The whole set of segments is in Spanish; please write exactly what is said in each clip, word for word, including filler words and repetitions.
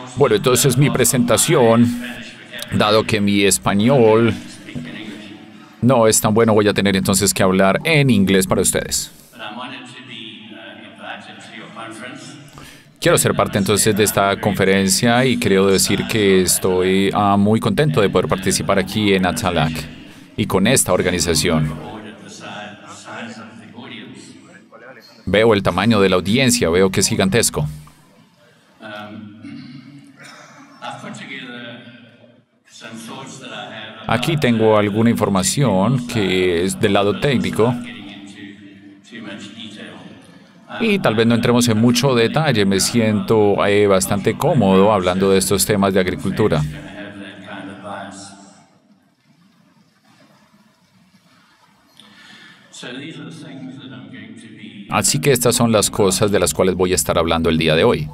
Bueno, entonces mi presentación, dado que mi español no es tan bueno, voy a tener entonces que hablar en inglés para ustedes. Quiero ser parte entonces de esta conferencia y quiero decir que estoy uh, muy contento de poder participar aquí en Atalac y con esta organización. Veo el tamaño de la audiencia, veo que es gigantesco. Aquí tengo alguna información que es del lado técnico y tal vez no entremos en mucho detalle. Me siento eh, bastante cómodo hablando de estos temas de agricultura. Así que estas son las cosas de las cuales voy a estar hablando el día de hoy.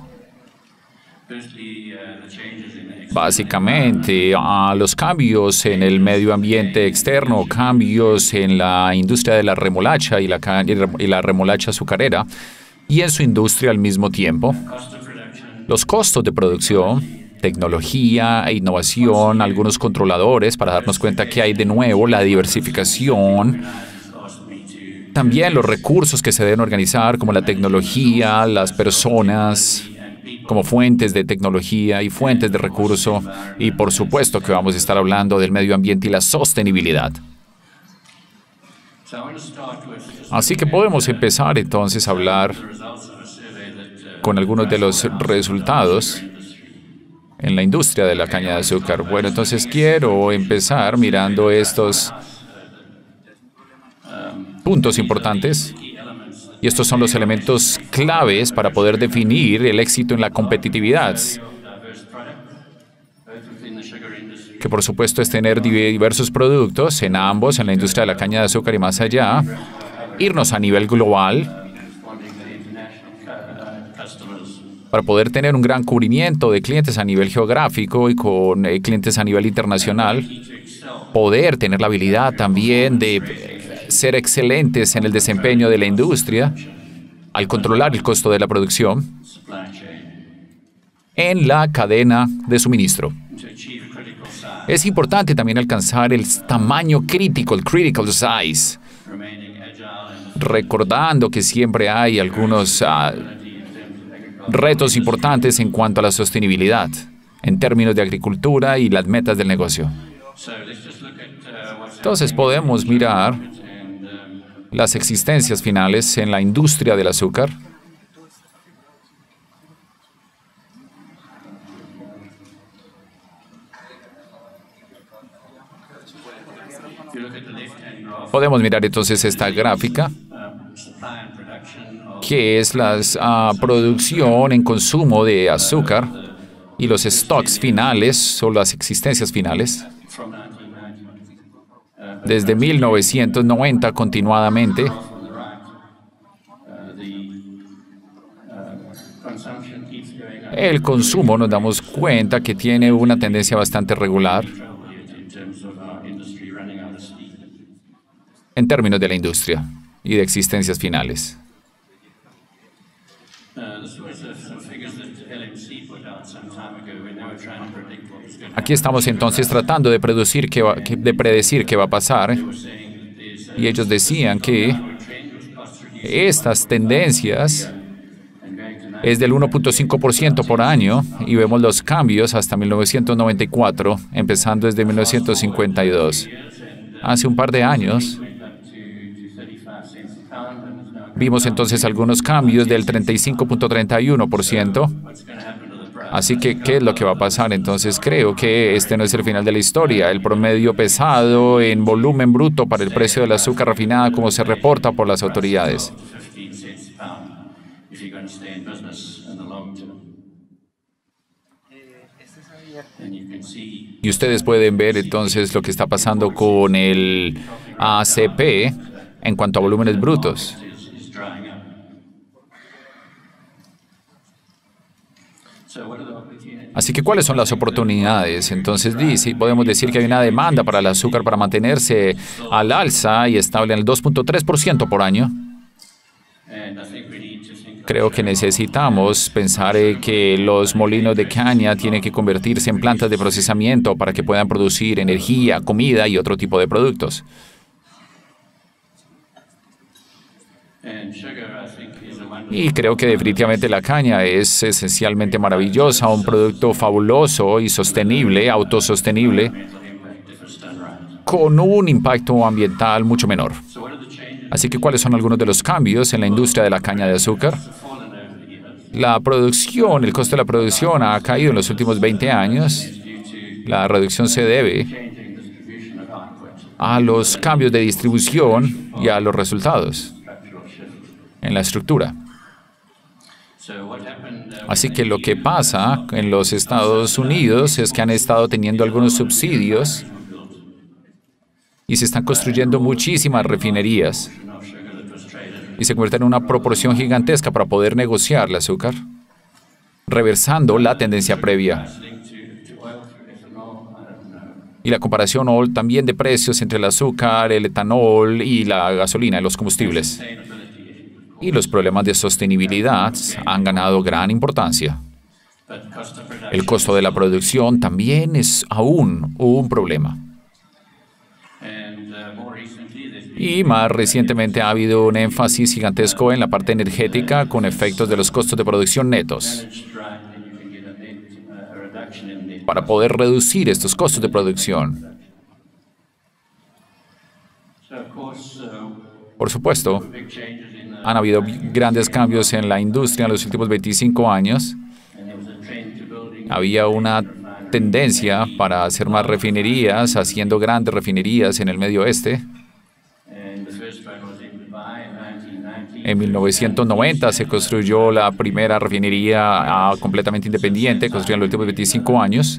Básicamente, a los cambios en el medio ambiente externo, cambios en la industria de la remolacha y la, y la remolacha azucarera, y en su industria al mismo tiempo. Los costos de producción, tecnología e innovación, algunos controladores para darnos cuenta que hay de nuevo, la diversificación. También los recursos que se deben organizar, como la tecnología, las personas, como fuentes de tecnología y fuentes de recurso, y por supuesto que vamos a estar hablando del medio ambiente y la sostenibilidad. Así que podemos empezar entonces a hablar con algunos de los resultados en la industria de la caña de azúcar. Bueno, entonces quiero empezar mirando estos puntos importantes. Y estos son los elementos claves para poder definir el éxito en la competitividad. Que por supuesto es tener diversos productos en ambos, en la industria de la caña de azúcar y más allá. Irnos a nivel global para poder tener un gran cubrimiento de clientes a nivel geográfico y con eh, clientes a nivel internacional. Poder tener la habilidad también de ser excelentes en el desempeño de la industria al controlar el costo de la producción en la cadena de suministro. Es importante también alcanzar el tamaño crítico, el critical size, recordando que siempre hay algunos uh, retos importantes en cuanto a la sostenibilidad en términos de agricultura y las metas del negocio. Entonces podemos mirar las existencias finales en la industria del azúcar. Podemos mirar entonces esta gráfica, que es la uh, producción en consumo de azúcar y los stocks finales o las existencias finales. Desde mil novecientos noventa continuadamente. El consumo nos damos cuenta que tiene una tendencia bastante regular en términos de la industria y de existencias finales. Aquí estamos entonces tratando de predecir qué va, de predecir qué va a pasar, y ellos decían que estas tendencias es del uno punto cinco por ciento por año y vemos los cambios hasta mil novecientos noventa y cuatro, empezando desde mil novecientos cincuenta y dos. Hace un par de años vimos entonces algunos cambios del treinta y cinco punto treinta y uno por ciento. Así que, ¿qué es lo que va a pasar? Entonces, creo que este no es el final de la historia. El promedio pesado en volumen bruto para el precio del azúcar refinada, como se reporta por las autoridades. Y ustedes pueden ver entonces lo que está pasando con el A C P en cuanto a volúmenes brutos. Así que, ¿cuáles son las oportunidades? Entonces, dice, podemos decir que hay una demanda para el azúcar para mantenerse al alza y estable en el dos punto tres por ciento por año. Creo que necesitamos pensar eh, que los molinos de caña tienen que convertirse en plantas de procesamiento para que puedan producir energía, comida y otro tipo de productos. Y creo que definitivamente la caña es esencialmente maravillosa, un producto fabuloso y sostenible, autosostenible, con un impacto ambiental mucho menor. Así que, ¿cuáles son algunos de los cambios en la industria de la caña de azúcar? La producción, el costo de la producción ha caído en los últimos veinte años. La reducción se debe a los cambios de distribución y a los resultados en la estructura. Así que lo que pasa en los Estados Unidos es que han estado teniendo algunos subsidios y se están construyendo muchísimas refinerías y se convierten en una proporción gigantesca para poder negociar el azúcar, reversando la tendencia previa. Y la comparación también de precios entre el azúcar, el etanol y la gasolina y los combustibles. Y los problemas de sostenibilidad han ganado gran importancia. El costo de la producción también es aún un problema. Y más recientemente ha habido un énfasis gigantesco en la parte energética con efectos de los costos de producción netos, para poder reducir estos costos de producción. Por supuesto, han habido grandes cambios en la industria en los últimos veinticinco años. Había una tendencia para hacer más refinerías, haciendo grandes refinerías en el Medio Oeste. En mil novecientos noventa se construyó la primera refinería ah, completamente independiente, construida en los últimos veinticinco años.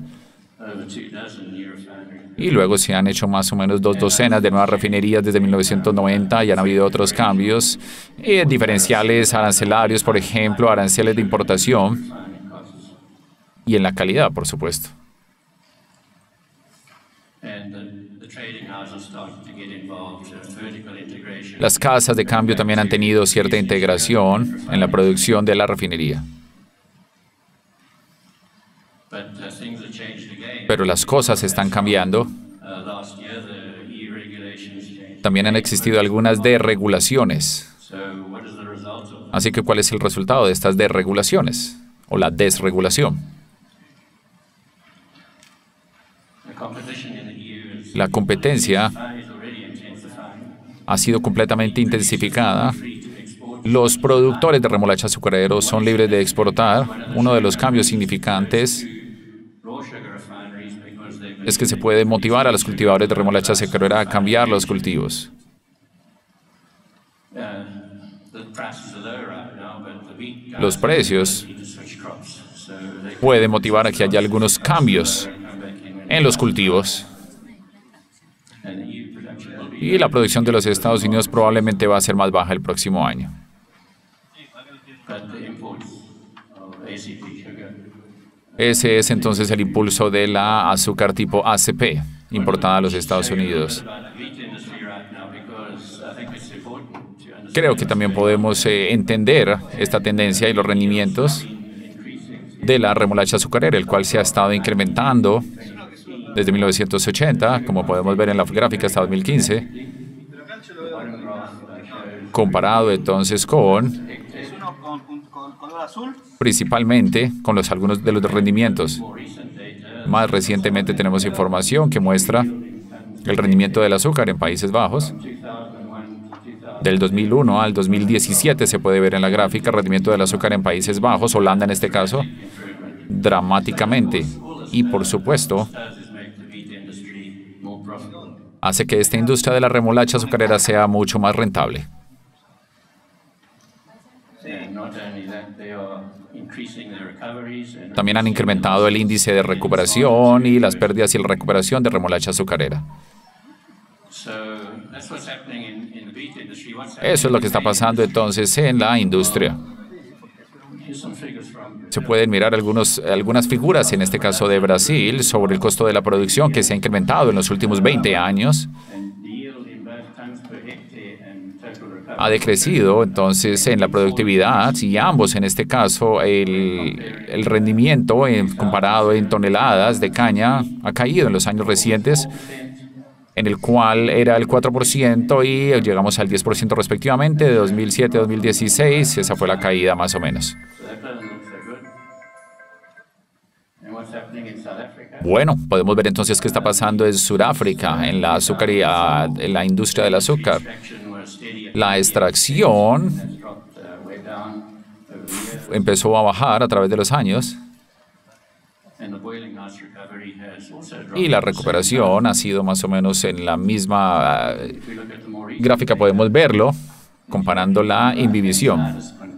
Y luego se han hecho más o menos dos docenas de nuevas refinerías desde mil novecientos noventa y han habido otros cambios, eh, diferenciales arancelarios, por ejemplo, aranceles de importación y en la calidad, por supuesto. Las casas de cambio también han tenido cierta integración en la producción de la refinería. Pero las cosas están cambiando. También han existido algunas desregulaciones. Así que, ¿cuál es el resultado de estas desregulaciones o la desregulación? La competencia ha sido completamente intensificada. Los productores de remolacha azucarero son libres de exportar. Uno de los cambios significantes es que se puede motivar a los cultivadores de remolacha azucarera a cambiar los cultivos. Los precios pueden motivar a que haya algunos cambios en los cultivos. Y la producción de los Estados Unidos probablemente va a ser más baja el próximo año. Ese es entonces el impulso de la azúcar tipo A C P, importada a los Estados Unidos. Creo que también podemos eh, entender esta tendencia y los rendimientos de la remolacha azucarera, el cual se ha estado incrementando desde mil novecientos ochenta, como podemos ver en la gráfica, hasta dos mil quince, comparado entonces con, principalmente, con los, algunos de los rendimientos. Más recientemente tenemos información que muestra el rendimiento del azúcar en Países Bajos. Del dos mil uno al dos mil diecisiete se puede ver en la gráfica el rendimiento del azúcar en Países Bajos, Holanda en este caso, dramáticamente. Y por supuesto, hace que esta industria de la remolacha azucarera sea mucho más rentable. También han incrementado el índice de recuperación y las pérdidas y la recuperación de remolacha azucarera. Eso es lo que está pasando entonces en la industria. Se pueden mirar algunos, algunas figuras, en este caso de Brasil, sobre el costo de la producción que se ha incrementado en los últimos veinte años. ha decrecido entonces en la productividad y ambos, en este caso, el, el rendimiento en, comparado en toneladas de caña ha caído en los años recientes, en el cual era el cuatro por ciento y llegamos al diez por ciento respectivamente de dos mil siete a dos mil dieciséis. Esa fue la caída más o menos. Bueno, podemos ver entonces qué está pasando en Sudáfrica, en la azucaría, en la industria del azúcar. La extracción empezó a bajar a través de los años y la recuperación ha sido más o menos en la misma uh, gráfica. Podemos verlo comparando la inhibición.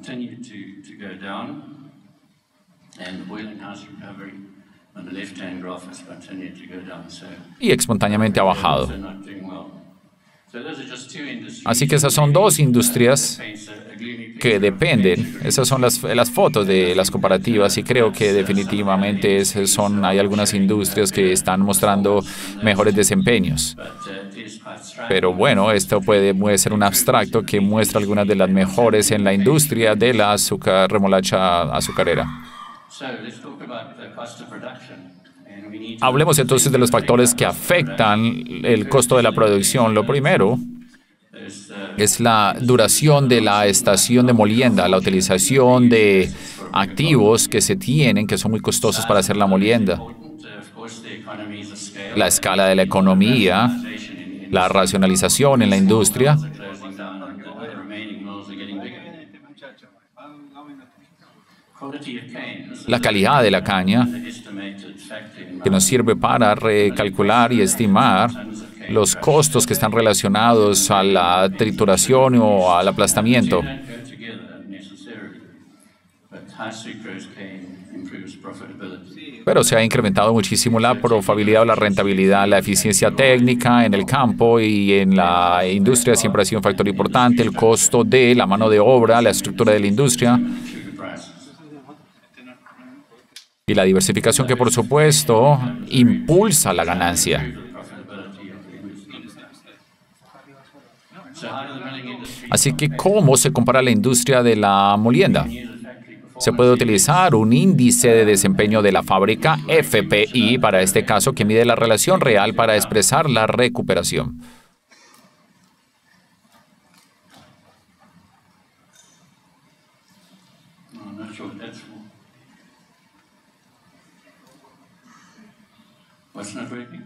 Y espontáneamente ha bajado. Así que esas son dos industrias que dependen. Esas son las, las fotos de las comparativas y creo que definitivamente es, son, hay algunas industrias que están mostrando mejores desempeños. Pero bueno, esto puede, puede ser un abstracto que muestra algunas de las mejores en la industria de la azúcar, remolacha azucarera. Hablemos entonces de los factores que afectan el costo de la producción. Lo primero es la duración de la estación de molienda, la utilización de activos que se tienen, que son muy costosos para hacer la molienda. La escala de la economía, la racionalización en la industria. La calidad de la caña, que nos sirve para recalcular y estimar los costos que están relacionados a la trituración o al aplastamiento. Pero se ha incrementado muchísimo la probabilidad o la rentabilidad, la eficiencia técnica en el campo y en la industria siempre ha sido un factor importante, el costo de la mano de obra, la estructura de la industria. Y la diversificación que, por supuesto, impulsa la ganancia. Así que, ¿cómo se compara la industria de la molienda? Se puede utilizar un índice de desempeño de la fábrica, F P I, para este caso, que mide la relación real para expresar la recuperación. What's not working?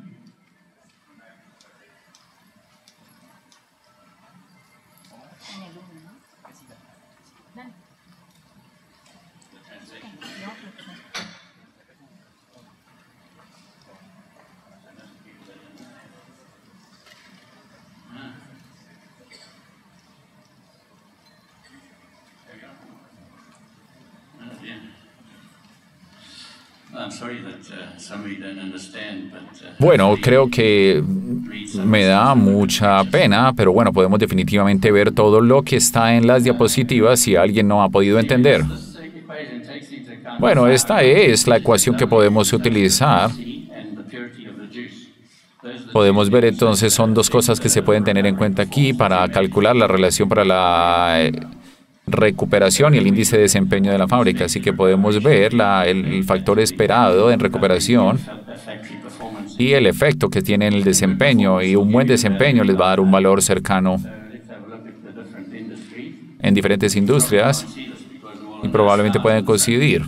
Bueno, creo que me da mucha pena, pero bueno, podemos definitivamente ver todo lo que está en las diapositivas si alguien no ha podido entender. Bueno, esta es la ecuación que podemos utilizar. Podemos ver entonces, son dos cosas que se pueden tener en cuenta aquí para calcular la relación para la recuperación y el índice de desempeño de la fábrica. Así que podemos ver la, el factor esperado en recuperación y el efecto que tiene en el desempeño. Y un buen desempeño les va a dar un valor cercano en diferentes industrias y probablemente pueden coincidir.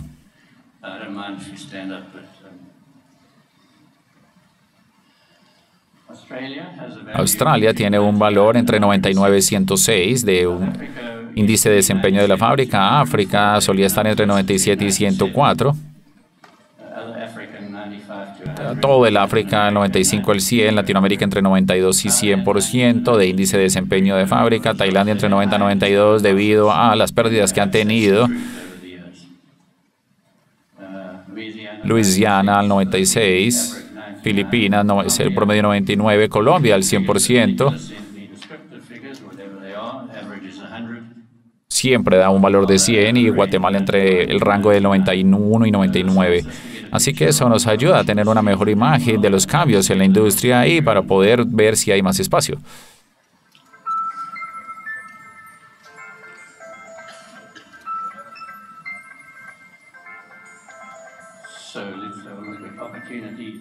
Australia tiene un valor entre noventa y nueve y ciento seis de un índice de desempeño de la fábrica. África solía estar entre noventa y siete y ciento cuatro. Todo el África, noventa y cinco al cien. Latinoamérica entre noventa y dos y cien por ciento de índice de desempeño de fábrica. Tailandia entre noventa y noventa y dos debido a las pérdidas que han tenido. Luisiana al noventa y seis. Filipinas, no, es el promedio noventa y nueve. Colombia al cien por ciento. Siempre da un valor de cien y Guatemala entre el rango de noventa y uno y noventa y nueve. Así que eso nos ayuda a tener una mejor imagen de los cambios en la industria y para poder ver si hay más espacio.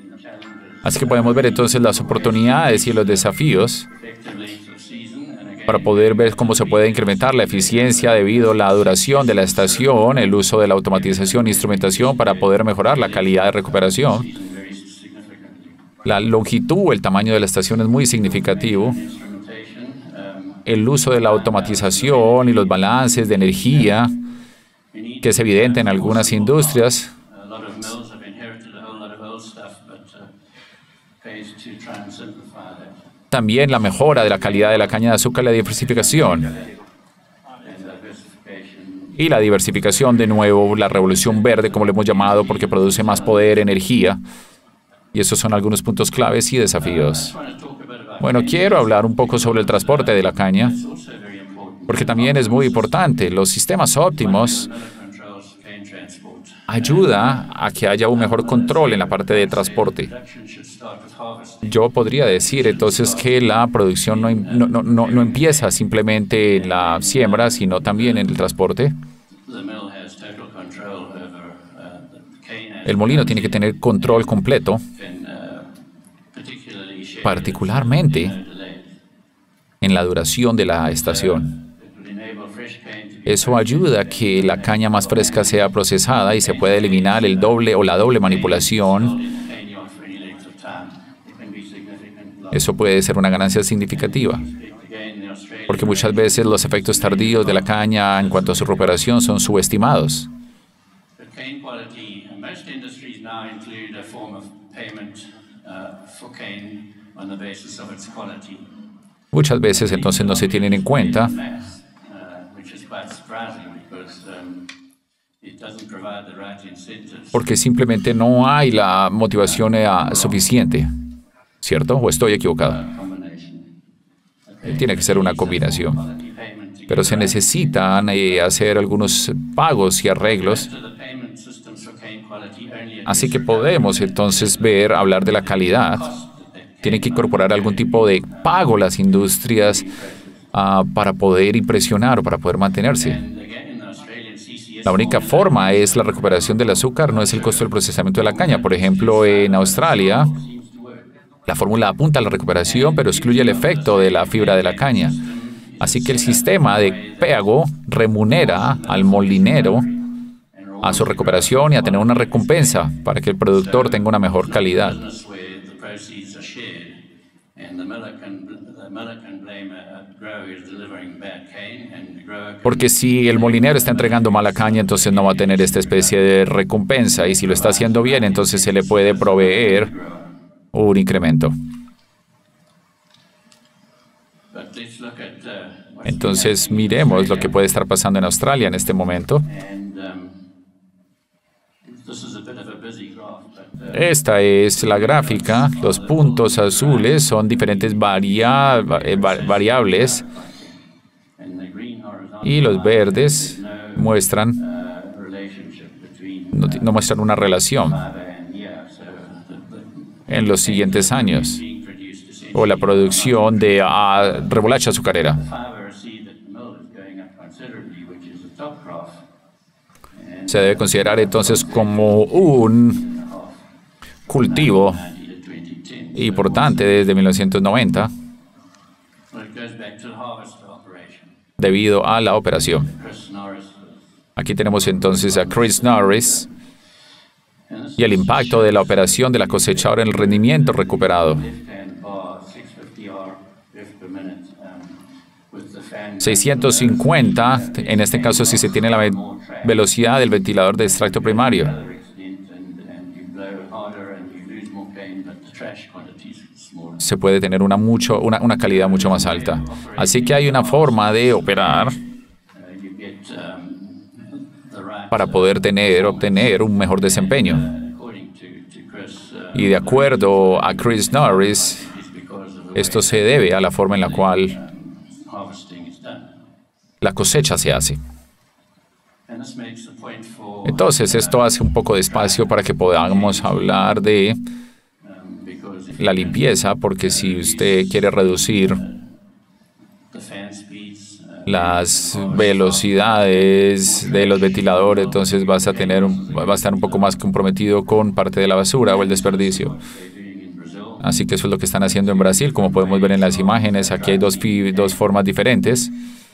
Así que podemos ver entonces las oportunidades y los desafíos para poder ver cómo se puede incrementar la eficiencia debido a la duración de la estación, el uso de la automatización e instrumentación para poder mejorar la calidad de recuperación. La longitud, el tamaño de la estación es muy significativo. El uso de la automatización y los balances de energía, que es evidente en algunas industrias. También la mejora de la calidad de la caña de azúcar, la diversificación. Y la diversificación, de nuevo, la revolución verde, como le hemos llamado, porque produce más poder, energía. Y esos son algunos puntos claves y desafíos. Bueno, quiero hablar un poco sobre el transporte de la caña, porque también es muy importante. Los sistemas óptimos ayudan a que haya un mejor control en la parte de transporte. Yo podría decir entonces que la producción no, no, no, no empieza simplemente en la siembra, sino también en el transporte. El molino tiene que tener control completo, particularmente en la duración de la estación. Eso ayuda a que la caña más fresca sea procesada y se pueda eliminar el doble o la doble manipulación. Eso puede ser una ganancia significativa, porque muchas veces los efectos tardíos de la caña en cuanto a su recuperación son subestimados. Muchas veces entonces no se tienen en cuenta, porque simplemente no hay la motivación suficiente, ¿cierto? ¿O estoy equivocado? Tiene que ser una combinación. Pero se necesitan eh, hacer algunos pagos y arreglos. Así que podemos entonces ver, hablar de la calidad. Tienen que incorporar algún tipo de pago las industrias uh, para poder impresionar o para poder mantenerse. La única forma es la recuperación del azúcar, no es el costo del procesamiento de la caña. Por ejemplo, en Australia, la fórmula apunta a la recuperación, pero excluye el efecto de la fibra de la caña. Así que el sistema de pago remunera al molinero a su recuperación y a tener una recompensa para que el productor tenga una mejor calidad. Porque si el molinero está entregando mala caña, entonces no va a tener esta especie de recompensa. Y si lo está haciendo bien, entonces se le puede proveer un incremento. Entonces miremos lo que puede estar pasando en Australia en este momento. Esta es la gráfica. Los puntos azules son diferentes varia variables y los verdes muestran no, no muestran una relación en los siguientes años o la producción de uh, remolacha azucarera. Se debe considerar entonces como un cultivo importante desde mil novecientos noventa debido a la operación. Aquí tenemos entonces a Chris Norris y el impacto de la operación de la cosechadora en el rendimiento recuperado. seiscientos cincuenta, en este caso si se tiene la ve velocidad del ventilador de extracto primario. Se puede tener una, mucho, una, una calidad mucho más alta. Así que hay una forma de operar para poder tener, obtener un mejor desempeño. Y de acuerdo a Chris Norris, esto se debe a la forma en la cual la cosecha se hace. Entonces, esto hace un poco de espacio para que podamos hablar de la limpieza, porque si usted quiere reducir las velocidades de los ventiladores, entonces vas a tener un- va a estar un poco más comprometido con parte de la basura o el desperdicio. Así que eso es lo que están haciendo en Brasil, como podemos ver en las imágenes. Aquí hay dos, fi- dos formas diferentes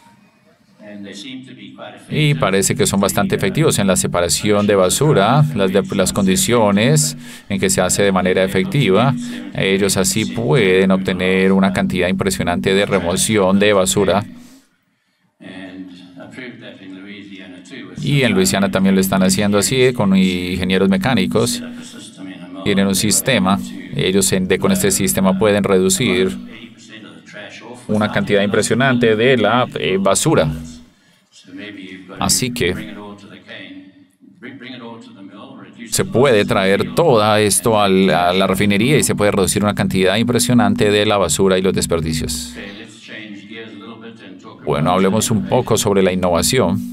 y parece que son bastante efectivos en la separación de basura, las, de- las condiciones en que se hace de manera efectiva. Ellos así pueden obtener una cantidad impresionante de remoción de basura. Y en Luisiana también lo están haciendo así, con ingenieros mecánicos. Tienen un sistema. Ellos en- de- con este sistema pueden reducir una cantidad impresionante de la eh, basura. Así que se puede traer todo esto al- a la refinería y se puede reducir una cantidad impresionante de la basura y los desperdicios. Bueno, hablemos un poco sobre la innovación.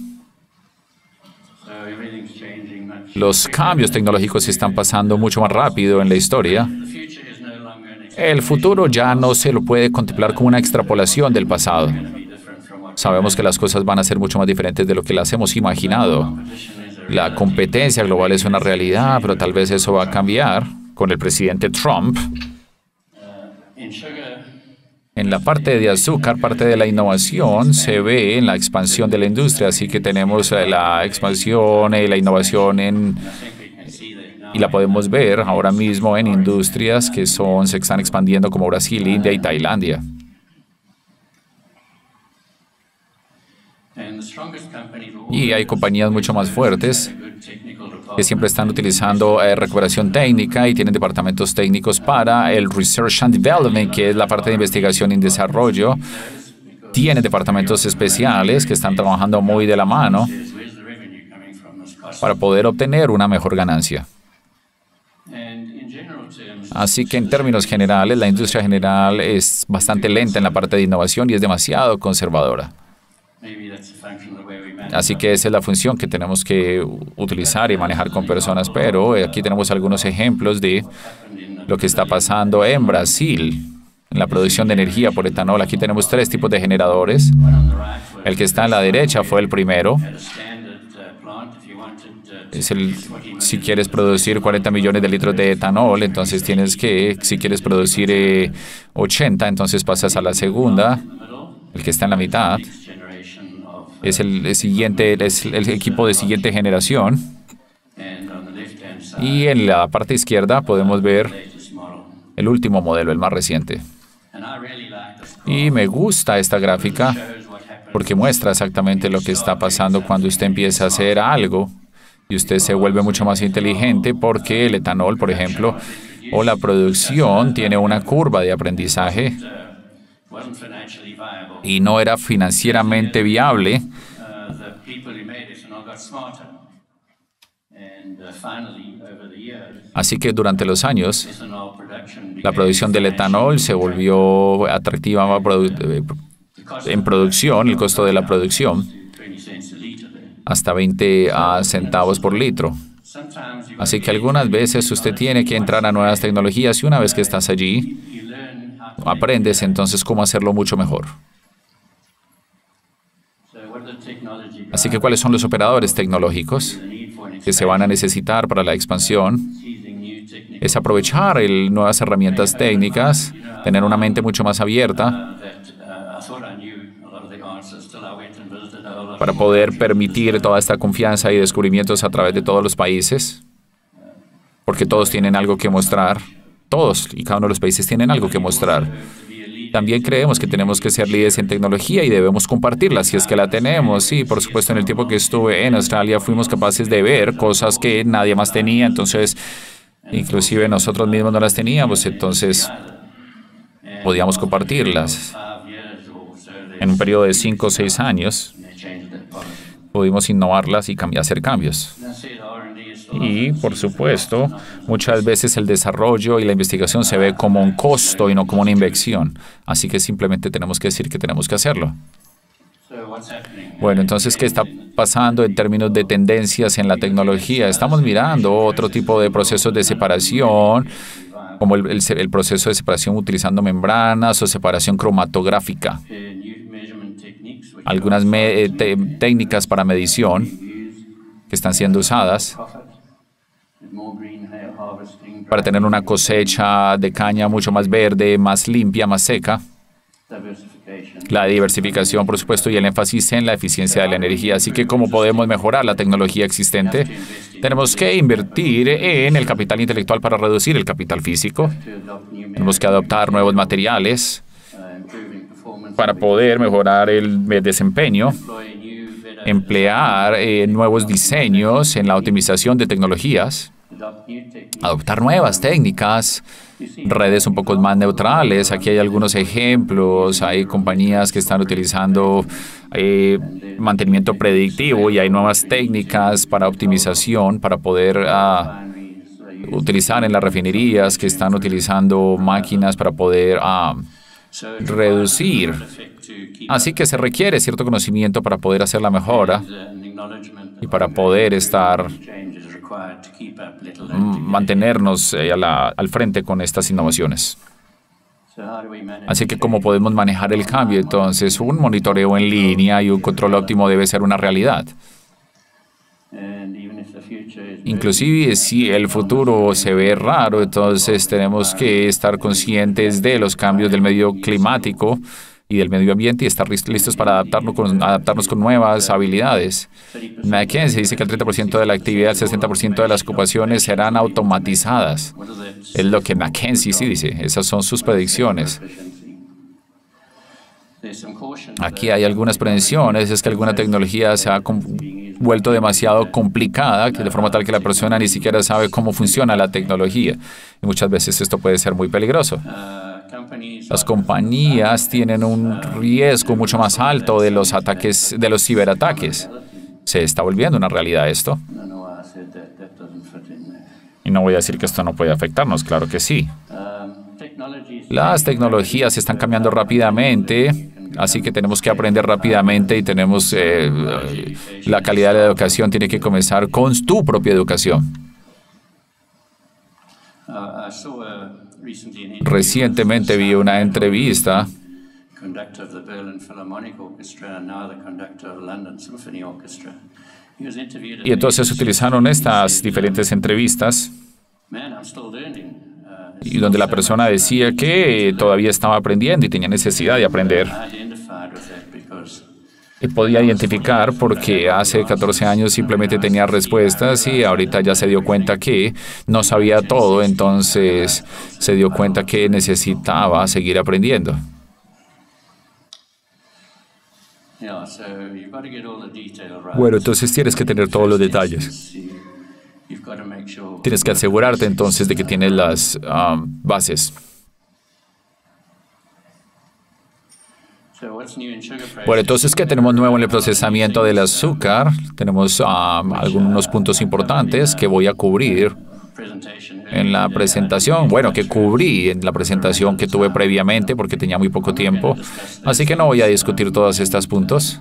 Los cambios tecnológicos están pasando mucho más rápido en la historia. El futuro ya no se lo puede contemplar como una extrapolación del pasado. Sabemos que las cosas van a ser mucho más diferentes de lo que las hemos imaginado. La competencia global es una realidad, pero tal vez eso va a cambiar con el presidente Trump. En la parte de azúcar, parte de la innovación se ve en la expansión de la industria, así que tenemos eh, la expansión y la innovación en, y la podemos ver ahora mismo en industrias que son, se están expandiendo como Brasil, India y Tailandia. Y hay compañías mucho más fuertes que siempre están utilizando eh, recuperación técnica y tienen departamentos técnicos para el Research and Development, que es la parte de investigación y desarrollo. Tienen departamentos especiales que están trabajando muy de la mano para poder obtener una mejor ganancia. Así que en términos generales, la industria general es bastante lenta en la parte de innovación y es demasiado conservadora. Así que esa es la función que tenemos que utilizar y manejar con personas, pero aquí tenemos algunos ejemplos de lo que está pasando en Brasil, en la producción de energía por etanol. Aquí tenemos tres tipos de generadores. El que está a la derecha fue el primero. Es el, si quieres producir cuarenta millones de litros de etanol, entonces tienes que, si quieres producir eh, ochenta, entonces pasas a la segunda, el que está en la mitad. Es el, el siguiente, es el equipo de siguiente generación. Y en la parte izquierda podemos ver el último modelo, el más reciente. Y me gusta esta gráfica porque muestra exactamente lo que está pasando cuando usted empieza a hacer algo y usted se vuelve mucho más inteligente, porque el etanol, por ejemplo, o la producción tiene una curva de aprendizaje y no era financieramente viable. Así que durante los años, la producción del etanol se volvió atractiva en producción, el costo de la producción, hasta veinte centavos por litro. Así que algunas veces usted tiene que entrar a nuevas tecnologías y una vez que estás allí, aprendes entonces cómo hacerlo mucho mejor. Así que, ¿cuáles son los operadores tecnológicos que se van a necesitar para la expansión? Es aprovechar el, nuevas herramientas técnicas, tener una mente mucho más abierta para poder permitir toda esta confianza y descubrimientos a través de todos los países, porque todos tienen algo que mostrar, todos y cada uno de los países tienen algo que mostrar. También creemos que tenemos que ser líderes en tecnología y debemos compartirla si es que la tenemos. Sí, por supuesto, en el tiempo que estuve en Australia fuimos capaces de ver cosas que nadie más tenía, entonces inclusive nosotros mismos no las teníamos, entonces podíamos compartirlas. En un periodo de cinco o seis años pudimos innovarlas y cambiar, hacer cambios. Y, por supuesto, muchas veces el desarrollo y la investigación se ve como un costo y no como una inversión. Así que simplemente tenemos que decir que tenemos que hacerlo. Bueno, entonces, ¿qué está pasando en términos de tendencias en la tecnología? Estamos mirando otro tipo de procesos de separación, como el, el, el proceso de separación utilizando membranas o separación cromatográfica. algunas me- te- técnicas para medición que están siendo usadas para tener una cosecha de caña mucho más verde, más limpia, más seca. La diversificación, por supuesto, y el énfasis en la eficiencia de la energía. Así que, ¿cómo podemos mejorar la tecnología existente? Tenemos que invertir en el capital intelectual para reducir el capital físico. Tenemos que adoptar nuevos materiales para poder mejorar el desempeño, emplear eh, nuevos diseños en la optimización de tecnologías, adoptar nuevas técnicas, redes un poco más neutrales. Aquí hay algunos ejemplos. Hay compañías que están utilizando eh, mantenimiento predictivo y hay nuevas técnicas para optimización para poder uh, utilizar en las refinerías, que están utilizando máquinas para poder uh, reducir. Así que se requiere cierto conocimiento para poder hacer la mejora y para poder estar mantenernos eh, a la, al frente con estas innovaciones. Así que, ¿cómo podemos manejar el cambio? Entonces, un monitoreo en línea y un control óptimo debe ser una realidad. Inclusive, si el futuro se ve raro, entonces tenemos que estar conscientes de los cambios del medio climático y del medio ambiente y estar listos para adaptarnos con, adaptarnos con nuevas habilidades. McKinsey dice que el treinta por ciento de la actividad, el sesenta por ciento de las ocupaciones serán automatizadas. Es lo que McKinsey sí dice. Esas son sus predicciones. Aquí hay algunas prevenciones. Es que alguna tecnología se ha vuelto demasiado complicada, que de forma tal que la persona ni siquiera sabe cómo funciona la tecnología. Y muchas veces esto puede ser muy peligroso. Las compañías tienen un riesgo mucho más alto de los ataques, de los ciberataques. ¿Se está volviendo una realidad esto? Y no voy a decir que esto no puede afectarnos, claro que sí. Las tecnologías están cambiando rápidamente, así que tenemos que aprender rápidamente y tenemos eh, la calidad de la educación tiene que comenzar con tu propia educación. Recientemente vi una entrevista y entonces utilizaron estas diferentes entrevistas y donde la persona decía que todavía estaba aprendiendo y tenía necesidad de aprender. Y podía identificar porque hace catorce años simplemente tenía respuestas y ahorita ya se dio cuenta que no sabía todo, entonces se dio cuenta que necesitaba seguir aprendiendo. Bueno, entonces tienes que tener todos los detalles. Tienes que asegurarte entonces de que tienes las um, bases. Bueno, entonces, ¿qué tenemos nuevo en el procesamiento del azúcar? Tenemos um, algunos puntos importantes que voy a cubrir en la presentación. Bueno, que cubrí en la presentación que tuve previamente porque tenía muy poco tiempo. Así que no voy a discutir todos estos puntos.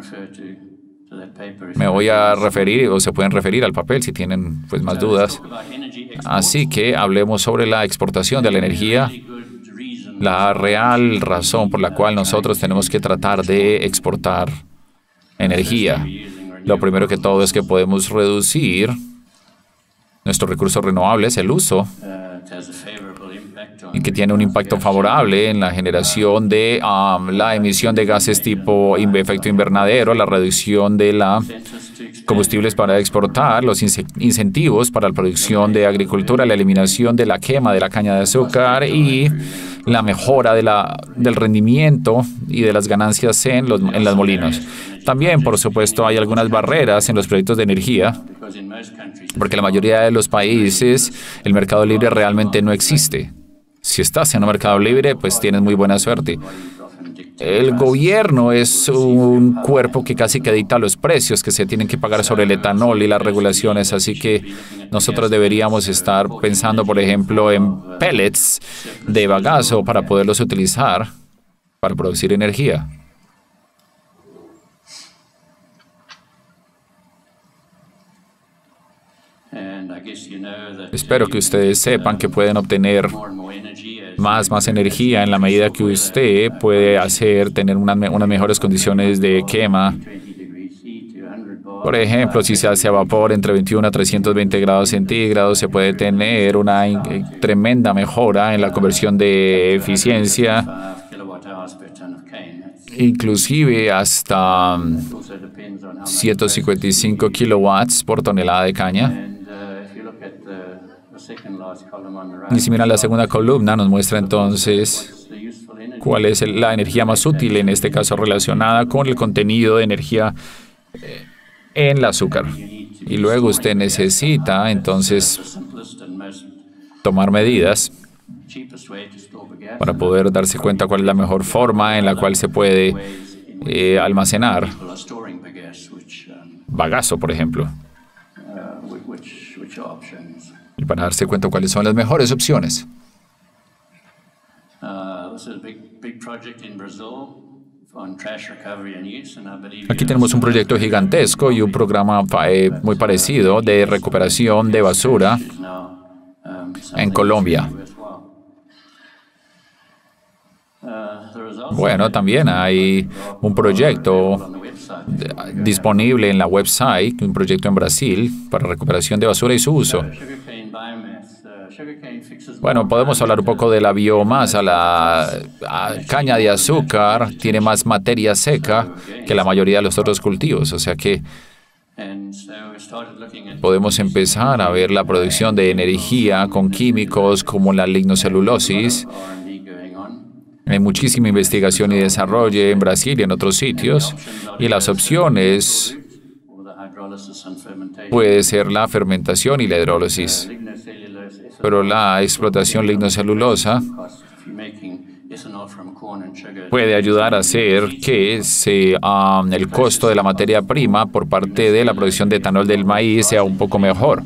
Me voy a referir, o se pueden referir al papel si tienen pues, más dudas. Así que hablemos sobre la exportación de la energía. La real razón por la cual nosotros tenemos que tratar de exportar energía. Lo primero que todo es que podemos reducir nuestros recursos renovables, el uso, y que tiene un impacto favorable en la generación de um, la emisión de gases tipo efecto invernadero, la reducción de la combustibles para exportar, los incentivos para la producción de agricultura, la eliminación de la quema de la caña de azúcar y la mejora de la, del rendimiento y de las ganancias en los en las molinos. También, por supuesto, hay algunas barreras en los proyectos de energía, porque en la mayoría de los países el mercado libre realmente no existe. Si estás en un mercado libre, pues tienes muy buena suerte. El gobierno es un cuerpo que casi que dicta los precios que se tienen que pagar sobre el etanol y las regulaciones, así que nosotros deberíamos estar pensando, por ejemplo, en pellets de bagazo para poderlos utilizar para producir energía. Espero que ustedes sepan que pueden obtener más, más energía en la medida que usted puede hacer, tener unas, me- unas mejores condiciones de quema. Por ejemplo, si se hace a vapor entre veintiuno a trescientos veinte grados centígrados, se puede tener una in- eh, tremenda mejora en la conversión de eficiencia, inclusive hasta mm, ciento cincuenta y cinco kilowatts por tonelada de caña. Y si miran la segunda columna, nos muestra entonces cuál es el- la energía más útil, en este caso relacionada con el contenido de energía en el azúcar. Y luego usted necesita entonces tomar medidas para poder darse cuenta cuál es la mejor forma en la cual se puede eh, almacenar bagazo, por ejemplo, y para darse cuenta cuáles son las mejores opciones. Aquí tenemos un proyecto gigantesco y un programa eh, muy parecido de recuperación de basura en Colombia. Bueno, también hay un proyecto de- disponible en la website, un proyecto en Brasil para recuperación de basura y su uso. Bueno, podemos hablar un poco de la biomasa. La a- caña de azúcar tiene más materia seca que la mayoría de los otros cultivos, o sea que podemos empezar a ver la producción de energía con químicos como la lignocelulosis. Hay muchísima investigación y desarrollo en Brasil y en otros sitios, y las opciones puede ser la fermentación y la hidrólisis, pero la explotación lignocelulosa puede ayudar a hacer que se, um, el costo de la materia prima por parte de la producción de etanol del maíz sea un poco mejor.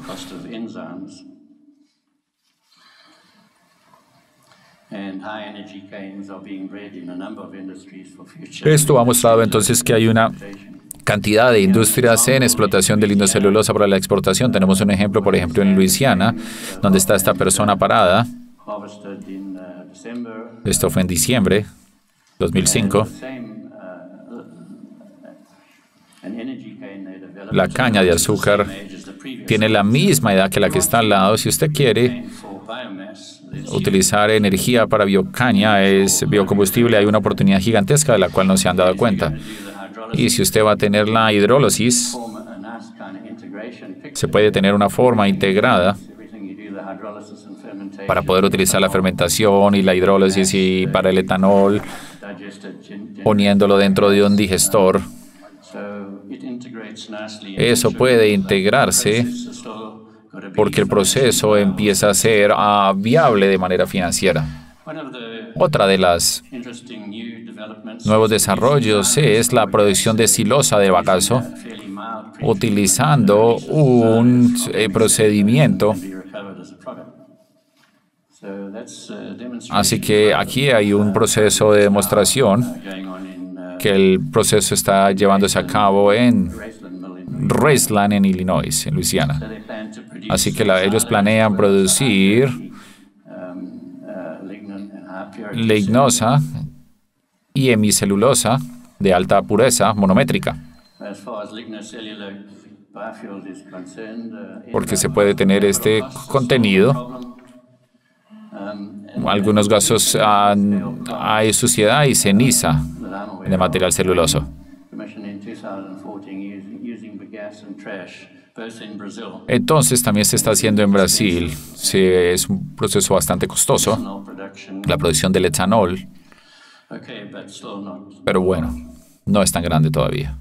Esto ha mostrado entonces que hay una cantidad de industrias en explotación de lignocelulosa para la exportación. Tenemos un ejemplo, por ejemplo, en Luisiana, donde está esta persona parada. Esto fue en diciembre de dos mil cinco. La caña de azúcar tiene la misma edad que la que está al lado. Si usted quiere utilizar energía para biocaña, es biocombustible, hay una oportunidad gigantesca de la cual no se han dado cuenta. Y si usted va a tener la hidrólisis, se puede tener una forma integrada para poder utilizar la fermentación y la hidrólisis y para el etanol, poniéndolo dentro de un digestor. Eso puede integrarse porque el proceso empieza a ser uh, viable de manera financiera. Otra de las nuevos desarrollos es la producción de silosa de bagazo, utilizando un eh, procedimiento. Así que aquí hay un proceso de demostración que el proceso está llevándose a cabo en Roseland, en Illinois, en Luisiana. Así que la, ellos planean producir lignosa y hemicelulosa de alta pureza monométrica, porque se puede tener este contenido. Algunos gases, uh, hay suciedad y ceniza de material celuloso. Entonces también se está haciendo en Brasil. Sí, es un proceso bastante costoso, la producción del etanol, pero bueno, no es tan grande todavía.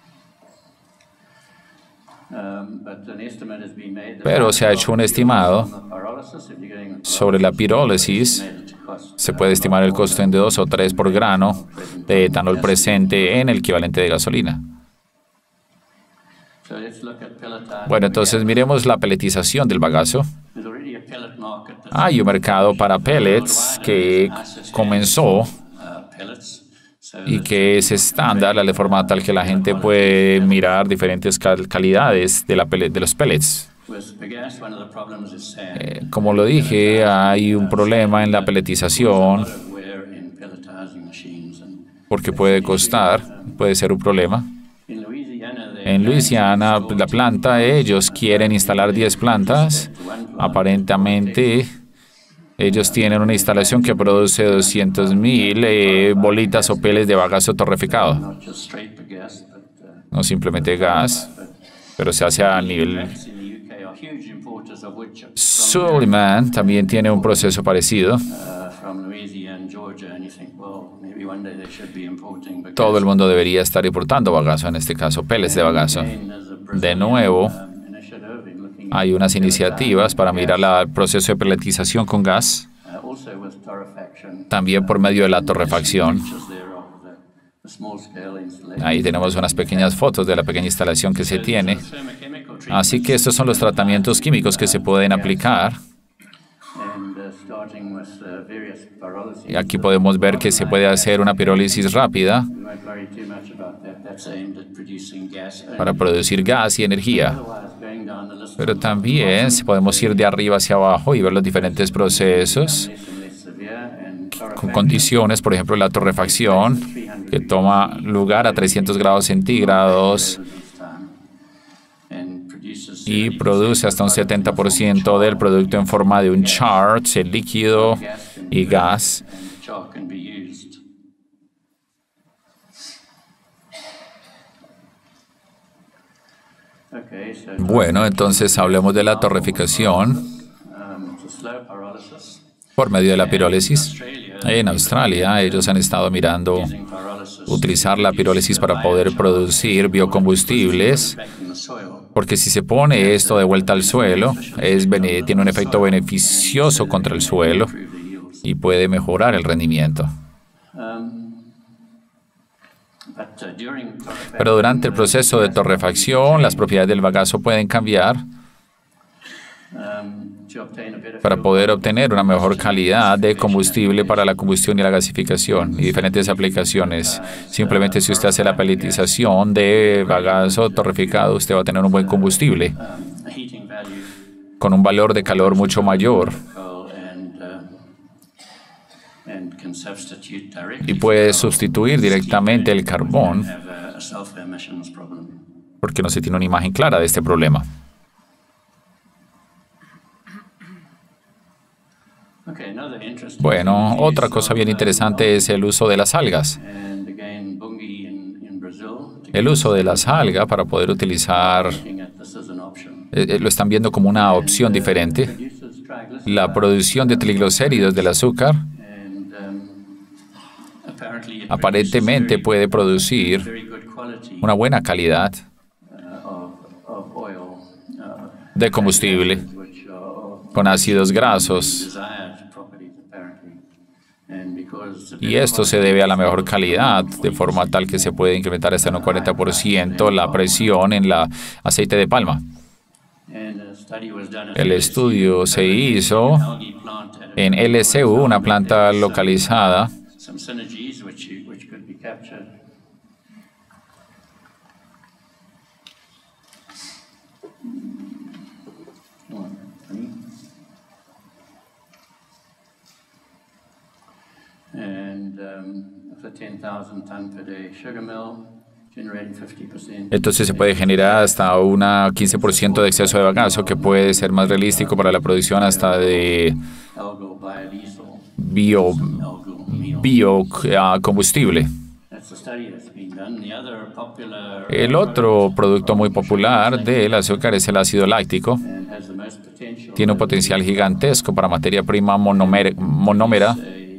Pero se ha hecho un estimado sobre la pirólisis. Se puede estimar el costo en de dos o tres por grano de etanol presente en el equivalente de gasolina. Bueno, entonces miremos la peletización del bagazo. Hay un mercado para pellets que comenzó y que es estándar, de forma tal que la gente puede mirar diferentes cal calidades de, la pellet, de los pellets. Eh, como lo dije, hay un problema en la peletización porque puede costar, puede ser un problema. En Luisiana, la planta, ellos quieren instalar diez plantas. Aparentemente, ellos tienen una instalación que produce doscientos mil eh, bolitas o peles de bagazo torreficado. No simplemente gas, pero se hace a nivel... Suleiman también tiene un proceso parecido. Todo el mundo debería estar importando bagazo, en este caso, peles de bagazo. De nuevo, hay unas iniciativas para mirar el proceso de peletización con gas, también por medio de la torrefacción. Ahí tenemos unas pequeñas fotos de la pequeña instalación que se tiene. Así que estos son los tratamientos químicos que se pueden aplicar. Y aquí podemos ver que se puede hacer una pirólisis rápida para producir gas y energía. Pero también podemos ir de arriba hacia abajo y ver los diferentes procesos con condiciones, por ejemplo, la torrefacción, que toma lugar a trescientos grados centígrados y produce hasta un setenta por ciento del producto en forma de un char, el líquido y gas. Bueno, entonces hablemos de la torreficación por medio de la pirólisis. En Australia, ellos han estado mirando utilizar la pirólisis para poder producir biocombustibles, porque si se pone esto de vuelta al suelo, es, tiene un efecto beneficioso contra el suelo y puede mejorar el rendimiento. Pero durante el proceso de torrefacción, las propiedades del bagazo pueden cambiar para poder obtener una mejor calidad de combustible para la combustión y la gasificación y diferentes aplicaciones. Simplemente si usted hace la peletización de bagazo torreficado, usted va a tener un buen combustible con un valor de calor mucho mayor y puede sustituir directamente el carbón porque no se tiene una imagen clara de este problema. Bueno, otra cosa bien interesante es el uso de las algas. El uso de las algas para poder utilizar, eh, lo están viendo como una opción diferente. La producción de triglicéridos del azúcar aparentemente puede producir una buena calidad de combustible con ácidos grasos. Y esto se debe a la mejor calidad, de forma tal que se puede incrementar hasta en un cuarenta por ciento la presión en el aceite de palma. El estudio se hizo en L S U, una planta localizada. Entonces se puede generar hasta un quince por ciento de exceso de bagazo, que puede ser más realístico para la producción hasta de bio, biocombustible. El otro producto muy popular del azúcar es el ácido láctico. Tiene un potencial gigantesco para materia prima monómera,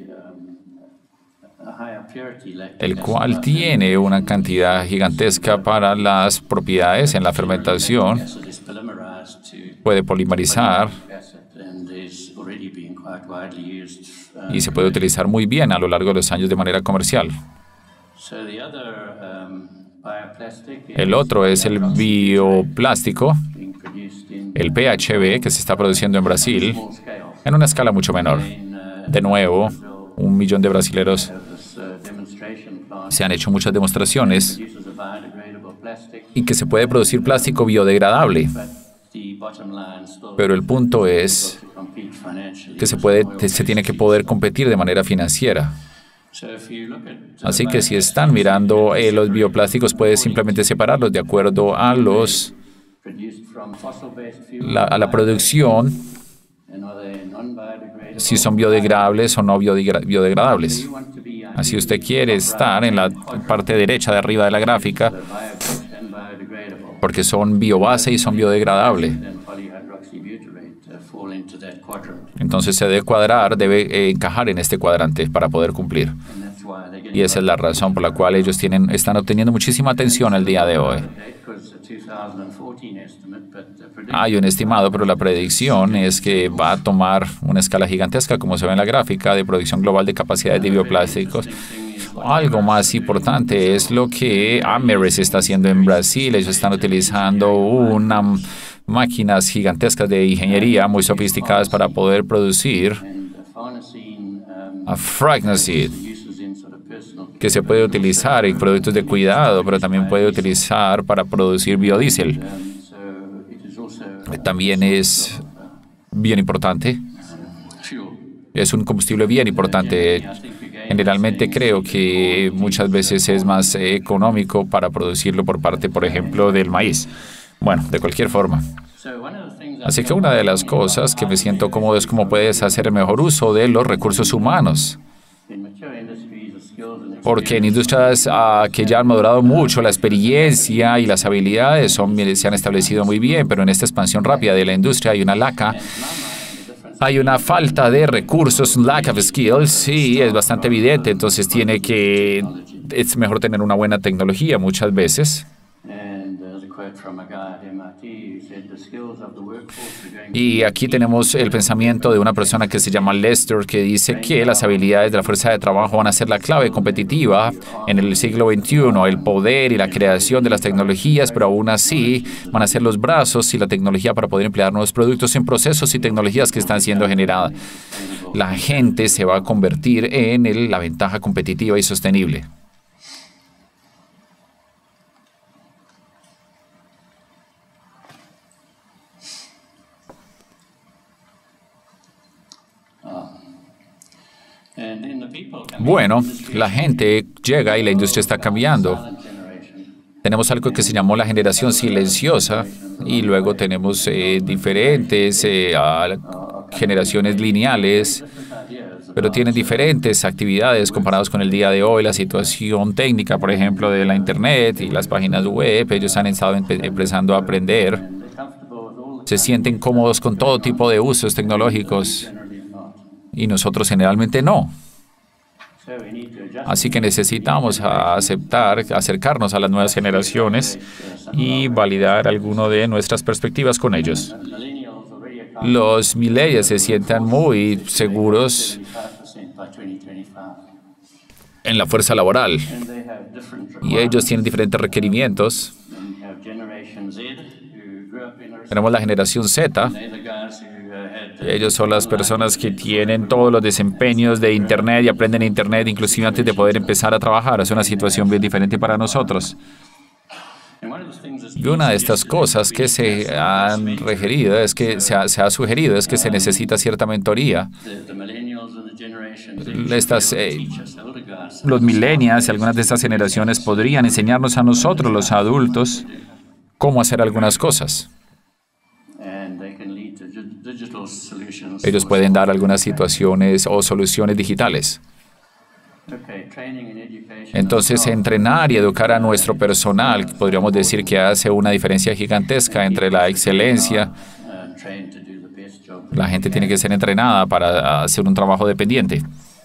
el cual tiene una cantidad gigantesca para las propiedades en la fermentación. Puede polimerizar y se puede utilizar muy bien a lo largo de los años de manera comercial. El otro es el bioplástico, el P H B, que se está produciendo en Brasil en una escala mucho menor. De nuevo, un millón de brasileños. Se han hecho muchas demostraciones y que se puede producir plástico biodegradable, Pero el punto es que se, puede, se tiene que poder competir de manera financiera. Así que si están mirando eh, los bioplásticos, puedes simplemente separarlos de acuerdo a, los, la, a la producción, si son biodegradables o no biodegradables. Así usted quiere estar en la parte derecha de arriba de la gráfica, porque son biobase y son biodegradables. Entonces se debe cuadrar, debe eh, encajar en este cuadrante para poder cumplir. Y esa es la razón por la cual ellos tienen, están obteniendo muchísima atención el día de hoy. Hay un estimado, pero la predicción es que va a tomar una escala gigantesca, como se ve en la gráfica, de producción global de capacidades de bioplásticos. Algo más importante es lo que Amyris está haciendo en Brasil. Ellos están utilizando unas máquinas gigantescas de ingeniería muy sofisticadas para poder producir a Fragnacid, que se puede utilizar en productos de cuidado, pero también puede utilizar para producir biodiesel. También es bien importante. Es un combustible bien importante. Generalmente creo que muchas veces es más económico para producirlo por parte, por ejemplo, del maíz. Bueno, de cualquier forma. Así que una de las cosas que me siento cómodo es cómo puedes hacer el mejor uso de los recursos humanos. Porque en industrias uh, que ya han madurado mucho, la experiencia y las habilidades son, se han establecido muy bien, pero en esta expansión rápida de la industria hay una laca, hay una falta de recursos, un lack of skills, sí, es bastante evidente, entonces tiene que, es mejor tener una buena tecnología muchas veces. Y aquí tenemos el pensamiento de una persona que se llama Lester, que dice que las habilidades de la fuerza de trabajo van a ser la clave competitiva en el siglo veintiuno, el poder y la creación de las tecnologías, pero aún así van a ser los brazos y la tecnología para poder emplear nuevos productos en procesos y tecnologías que están siendo generadas. La gente se va a convertir en el, la ventaja competitiva y sostenible. Bueno, la gente llega y la industria está cambiando. Tenemos algo que se llamó la generación silenciosa y luego tenemos eh, diferentes eh, generaciones lineales, pero tienen diferentes actividades comparadas con el día de hoy. La situación técnica, por ejemplo, de la Internet y las páginas web, ellos han estado empe- empezando a aprender. Se sienten cómodos con todo tipo de usos tecnológicos y nosotros generalmente no. Así que necesitamos aceptar, acercarnos a las nuevas generaciones y validar alguna de nuestras perspectivas con ellos. Los millennials se sientan muy seguros en la fuerza laboral y ellos tienen diferentes requerimientos. Tenemos la generación Z. Ellos son las personas que tienen todos los desempeños de Internet y aprenden Internet inclusive antes de poder empezar a trabajar. Es una situación bien diferente para nosotros. Y una de estas cosas que se han requerido, es que se ha, se ha sugerido, es que se necesita cierta mentoría. Estas, eh, los millennials y algunas de estas generaciones podrían enseñarnos a nosotros, los adultos, cómo hacer algunas cosas. Ellos pueden dar algunas situaciones o soluciones digitales. Entonces, entrenar y educar a nuestro personal, podríamos decir que hace una diferencia gigantesca entre la excelencia. La gente tiene que ser entrenada para hacer un trabajo dependiente.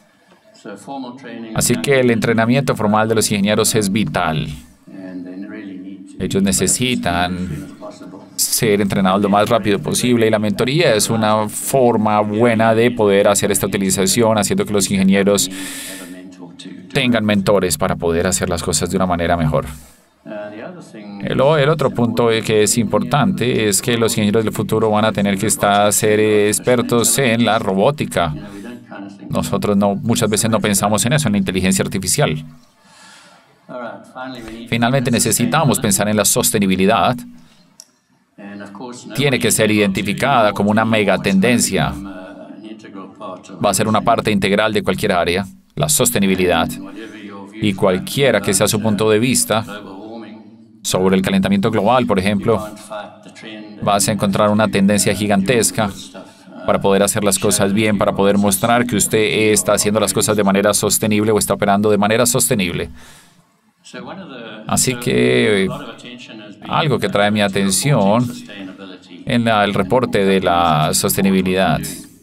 Así que el entrenamiento formal de los ingenieros es vital. Ellos necesitan ser entrenados lo más rápido posible y la mentoría es una forma buena de poder hacer esta utilización, haciendo que los ingenieros tengan mentores para poder hacer las cosas de una manera mejor. El, el otro punto que es importante es que los ingenieros del futuro van a tener que estar, ser expertos en la robótica. Nosotros no, muchas veces no pensamos en eso, en la inteligencia artificial. Finalmente necesitamos pensar en la sostenibilidad. tiene que ser identificada como una megatendencia. Va a ser una parte integral de cualquier área, la sostenibilidad. Y cualquiera que sea su punto de vista sobre el calentamiento global, por ejemplo, vas a encontrar una tendencia gigantesca para poder hacer las cosas bien, para poder mostrar que usted está haciendo las cosas de manera sostenible o está operando de manera sostenible. Así que algo que trae mi atención en la, el reporte de la sostenibilidad.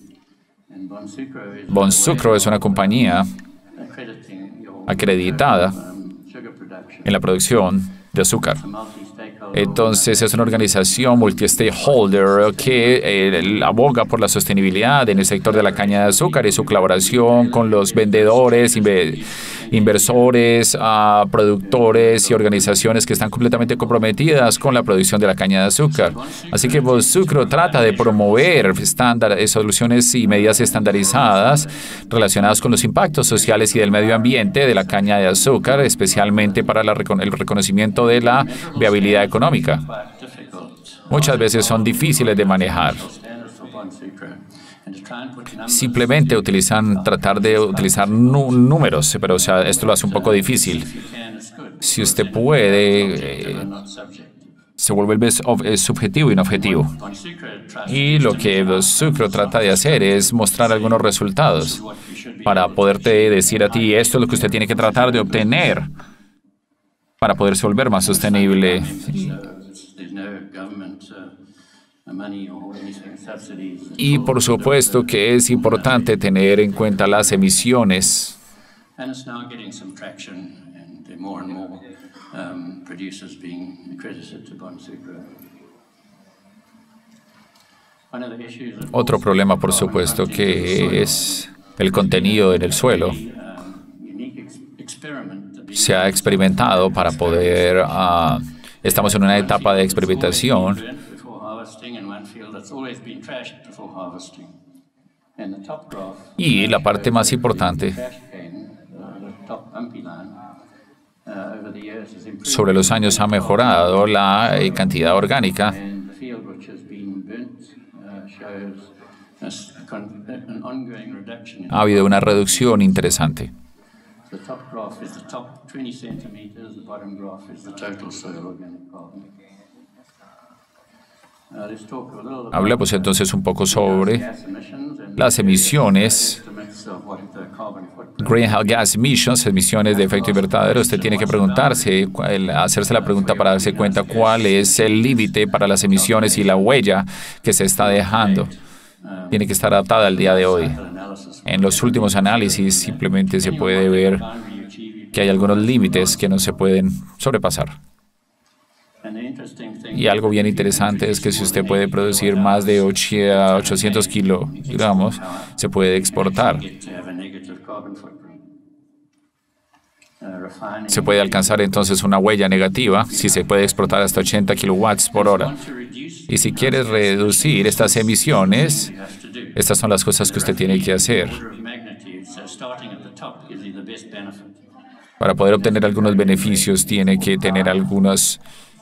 Bonsucro es una compañía acreditada en la producción de azúcar. Entonces, es una organización multi-stakeholder que eh, aboga por la sostenibilidad en el sector de la caña de azúcar y su colaboración con los vendedores, inve inversores, uh, productores y organizaciones que están completamente comprometidas con la producción de la caña de azúcar. Así que Bonsucro trata de promover estándar, soluciones y medidas estandarizadas relacionadas con los impactos sociales y del medio ambiente de la caña de azúcar, especialmente para la, el reconocimiento de la viabilidad económica. Muchas veces son difíciles de manejar. Simplemente utilizan, tratar de utilizar números, pero o sea, esto lo hace un poco difícil. Si usted puede, eh, se vuelve subjetivo y no objetivo. Y lo que Bonsucro trata de hacer es mostrar algunos resultados para poderte decir a ti, esto es lo que usted tiene que tratar de obtener para poderse volver más sostenible. Y por supuesto que es importante tener en cuenta las emisiones. Otro problema, por supuesto, que es el contenido en el suelo. Se ha experimentado para poder... Uh, estamos en una etapa de experimentación. Y la parte más importante, sobre los años ha mejorado la cantidad orgánica. Ha habido una reducción interesante. Hablemos entonces un poco sobre las emisiones, greenhouse gas emissions, emisiones de efecto invernadero. Usted tiene que preguntarse, hacerse la pregunta para darse cuenta cuál es el límite para las emisiones y la huella que se está dejando. Tiene que estar adaptada al día de hoy. En los últimos análisis simplemente se puede ver que hay algunos límites que no se pueden sobrepasar. Y algo bien interesante es que si usted puede producir más de ochocientos kilogramos, se puede exportar. Se puede alcanzar entonces una huella negativa si se puede exportar hasta ochenta kilowatts por hora. Y si quiere reducir estas emisiones, estas son las cosas que usted tiene que hacer. Para poder obtener algunos beneficios, tiene que tener algunos...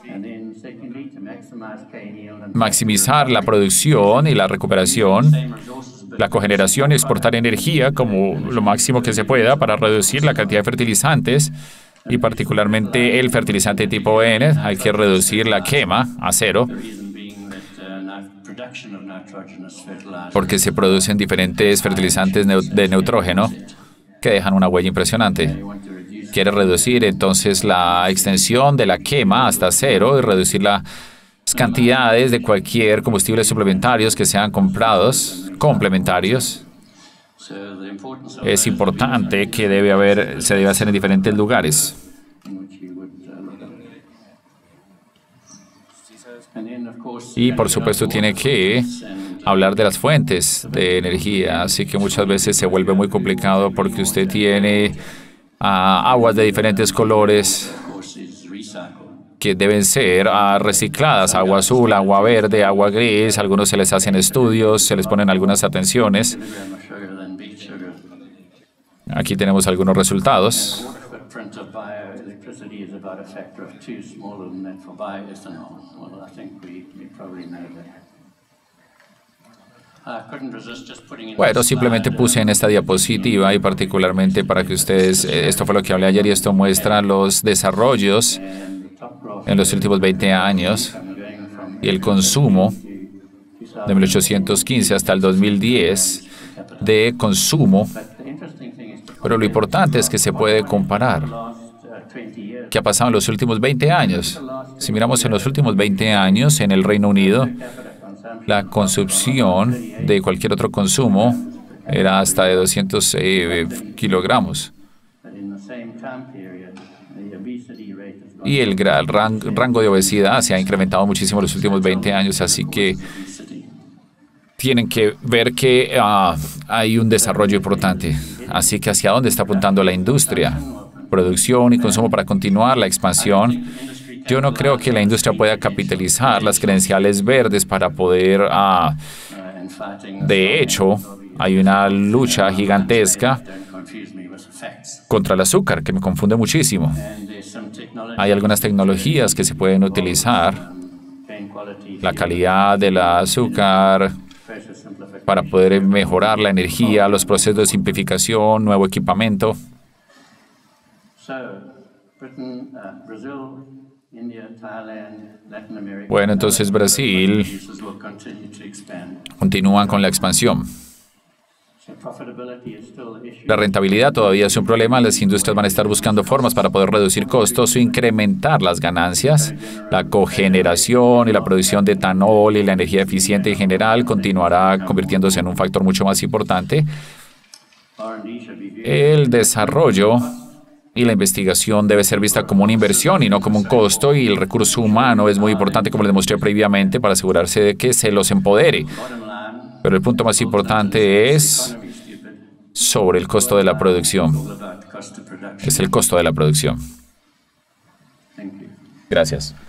maximizar la producción y la recuperación, la cogeneración y exportar energía como lo máximo que se pueda para reducir la cantidad de fertilizantes y particularmente el fertilizante tipo N. Hay que reducir la quema a cero porque se producen diferentes fertilizantes de neutrógeno que dejan una huella impresionante. Quiere reducir entonces la extensión de la quema hasta cero y reducir las cantidades de cualquier combustible suplementarios que sean comprados, complementarios. Es importante que debe haber, se debe hacer en diferentes lugares. Y por supuesto tiene que hablar de las fuentes de energía, así que muchas veces se vuelve muy complicado porque usted tiene uh, aguas de diferentes colores que deben ser uh, recicladas, agua azul, agua verde, agua gris. Algunos se les hacen estudios, se les ponen algunas atenciones. Aquí tenemos algunos resultados. footprint of bioelectricity is about a factor of two smaller than that for bioethanol. Well, I think we, we probably know that. Bueno, simplemente puse en esta diapositiva y particularmente para que ustedes, esto fue lo que hablé ayer y esto muestra los desarrollos en los últimos veinte años y el consumo de mil ochocientos quince hasta el dos mil diez de consumo. Pero lo importante es que se puede comparar qué ha pasado en los últimos veinte años. Si miramos en los últimos veinte años en el Reino Unido, la consumpción de cualquier otro consumo era hasta de doscientos eh, kilogramos. Y el, el rang, rango de obesidad se ha incrementado muchísimo en los últimos veinte años, así que tienen que ver que uh, hay un desarrollo importante. Así que ¿hacia dónde está apuntando la industria? Producción y consumo para continuar la expansión. Yo no creo que la industria pueda capitalizar las credenciales verdes para poder... Uh, de hecho, hay una lucha gigantesca contra el azúcar, que me confunde muchísimo. Hay algunas tecnologías que se pueden utilizar, la calidad del azúcar, para poder mejorar la energía, los procesos de simplificación, nuevo equipamiento. Bueno, entonces Brasil continúa con la expansión. La rentabilidad todavía es un problema. Las industrias van a estar buscando formas para poder reducir costos o incrementar las ganancias. La cogeneración y la producción de etanol y la energía eficiente en general continuará convirtiéndose en un factor mucho más importante. El desarrollo y la investigación debe ser vista como una inversión y no como un costo, y el recurso humano es muy importante, como les demostré previamente, para asegurarse de que se los empodere. Pero el punto más importante es sobre el costo de la producción. Es el costo de la producción. Gracias.